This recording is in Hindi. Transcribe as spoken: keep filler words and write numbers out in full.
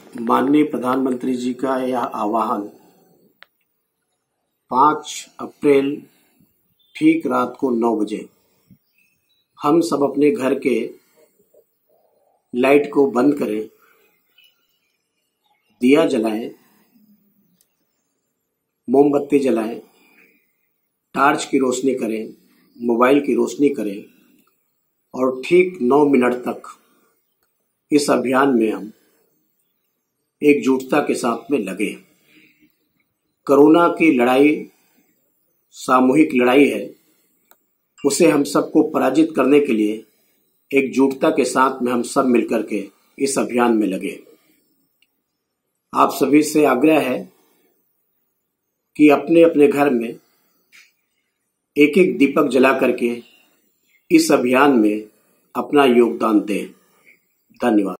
माननीय प्रधानमंत्री जी का यह आह्वान पाँच अप्रैल ठीक रात को नौ बजे हम सब अपने घर के लाइट को बंद करें, दिया जलाएं, मोमबत्ती जलाएं, टार्च की रोशनी करें, मोबाइल की रोशनी करें और ठीक नौ मिनट तक इस अभियान में हम एकजुटता के साथ में लगे। कोरोना की लड़ाई सामूहिक लड़ाई है, उसे हम सबको पराजित करने के लिए एकजुटता के साथ में हम सब मिलकर के इस अभियान में लगे। आप सभी से आग्रह है कि अपने अपने घर में एक एक दीपक जला करके इस अभियान में अपना योगदान दें। धन्यवाद।